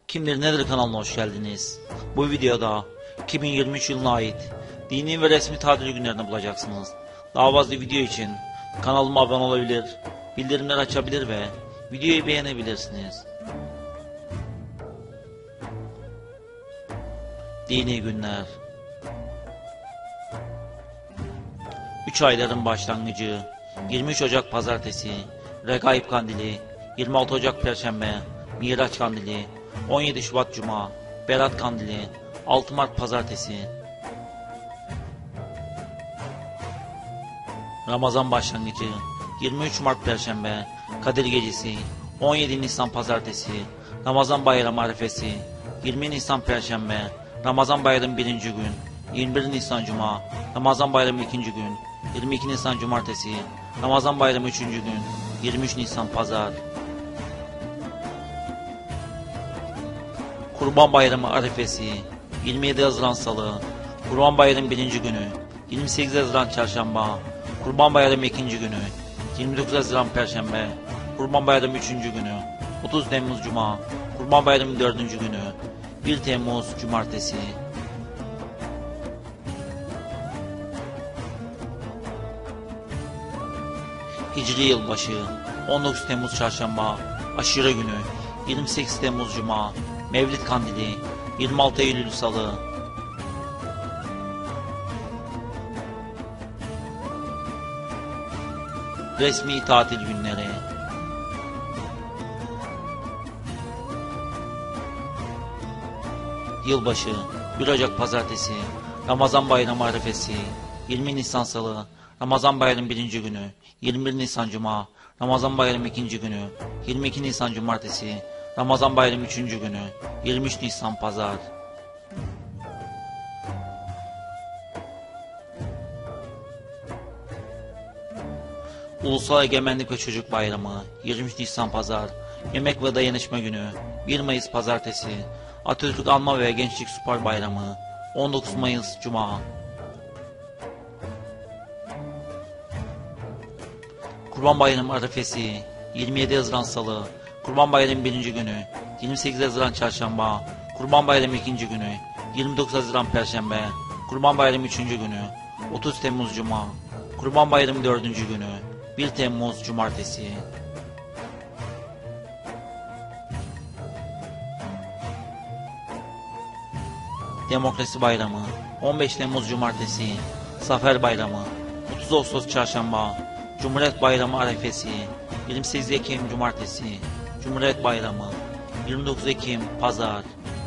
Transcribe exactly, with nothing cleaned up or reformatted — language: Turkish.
Kimdir Nedir kanalına hoş geldiniz. Bu videoda iki bin yirmi üç yılına ait dini ve resmi tatil günlerini bulacaksınız. Daha fazla video için kanalıma abone olabilir, bildirimleri açabilir ve videoyu beğenebilirsiniz. Dini günler. üç ayların başlangıcı yirmi üç Ocak Pazartesi, Regaib Kandili, yirmi altı Ocak Perşembe, Miraç Kandili, on yedi Şubat Cuma, Berat Kandili, altı Mart Pazartesi. Ramazan başlangıcı yirmi üç Mart Perşembe, Kadir Gecesi, on yedi Nisan Pazartesi, Ramazan Bayramı Arifesi, yirmi Nisan Perşembe, Ramazan Bayramı birinci gün, yirmi bir Nisan Cuma, Ramazan Bayramı ikinci gün, yirmi iki Nisan Cumartesi, Ramazan Bayramı üçüncü gün, yirmi üç Nisan Pazar. Kurban Bayramı Arifesi, yirmi yedi Haziran Salı, Kurban Bayramı birinci günü, yirmi sekiz Haziran Çarşamba, Kurban Bayramı ikinci günü, yirmi dokuz Haziran Perşembe, Kurban Bayramı üçüncü günü, otuz Temmuz Cuma, Kurban Bayramı dördüncü günü, bir Temmuz Cumartesi. Hicri Yılbaşı, on dokuz Temmuz Çarşamba, Aşure Günü, yirmi sekiz Temmuz Cuma, Mevlid Kandili, yirmi altı Eylül Salı. Resmi tatil günleri. Yılbaşı, bir Ocak Pazartesi, Ramazan Bayramı Arifesi, yirmi Nisan Salı, Ramazan Bayramı birinci günü, yirmi bir Nisan Cuma, Ramazan Bayramı ikinci günü, yirmi iki Nisan Cumartesi, Ramazan Bayramı üçüncü günü, yirmi üç Nisan Pazar. Ulusal Egemenlik ve Çocuk Bayramı, yirmi üç Nisan Pazar, Yemek ve Dayanışma Günü, bir Mayıs Pazartesi, Atatürk Anma ve Gençlik Spor Bayramı, on dokuz Mayıs Cuma. Kurban Bayramı Arifesi, yirmi yedi Haziran Salı, Kurban Bayramı birinci günü, yirmi sekiz Haziran Çarşamba, Kurban Bayramı ikinci günü, yirmi dokuz Haziran Perşembe, Kurban Bayramı üçüncü günü, otuz Temmuz Cuma, Kurban Bayramı dördüncü günü, bir Temmuz Cumartesi. Demokrasi Bayramı, on beş Temmuz Cumartesi, Zafer Bayramı, otuz Ağustos Çarşamba, Cumhuriyet Bayramı Arifesi, yirmi sekiz Ekim Cumartesi, Cumhuriyet Bayramı, yirmi dokuz Ekim Pazar.